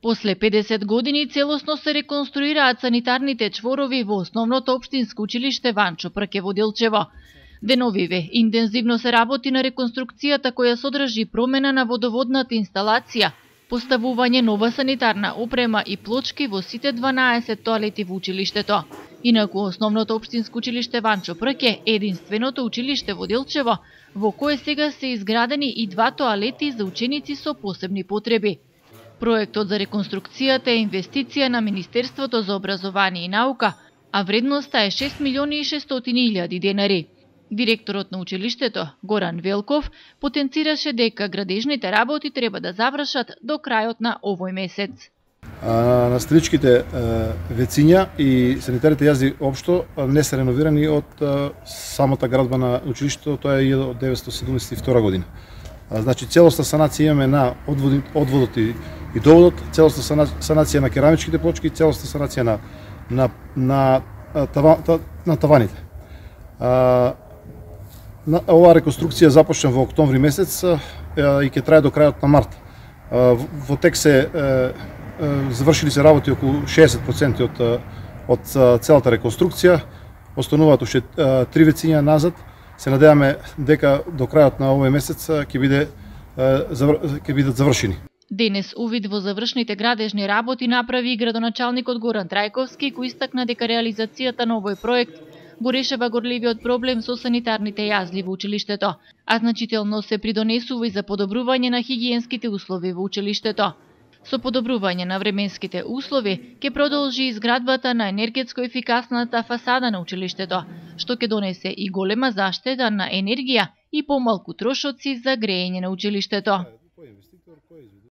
После 50 години целосно се реконструираат санитарните чворови во основното општинско училиште Ванчо Прке во Делчево. Деновиве интензивно се работи на реконструкцијата која содржи промена на водоводната инсталација, поставување нова санитарна опрема и плочки во сите 12 тоалети во училиштето. Инаку основното општинско училиште Ванчо Прке е единственото училиште во Делчево во кое сега се изградени и 2 тоалети за ученици со посебни потреби. Проектот за реконструкцијата е инвестиција на Министерството за образование и наука, а вредноста е 6.600.000 денари. Директорот на училиштето, Горан Велков, потенцираше дека градежните работи треба да завршат до крајот на овој месец. На стреличките вециња и санитарните јазди општо не се реновирани од самата градба на училиштето, тоа е 1972 година. Значи целосна санација имаме на одводот и доводот, целосна санација на керамичките плочки, целосна санација на таваните. Оваа реконструкција започна во октомври месец и ќе трае до крајот на март. Во тек се завршили се работи околу 60% од целата реконструкција. Остануваат уште 3 вециња назад. Се надеваме дека до крајот на овој месец ќе бидат завршени. Денес увид во завршните градежни работи направи и градоначалникот Горан Трајковски, кој истакна дека реализацијата на овој проект го решава горливиот проблем со санитарните јазли во училиштето, а значително се придонесува и за подобрување на хигиенските услови во училиштето. Со подобрување на временските услови ќе продолжи изградбата на енергетско ефикасната фасада на училиштето, што ќе донесе и голема заштеда на енергија и помалку трошоци за грејење на училиштето.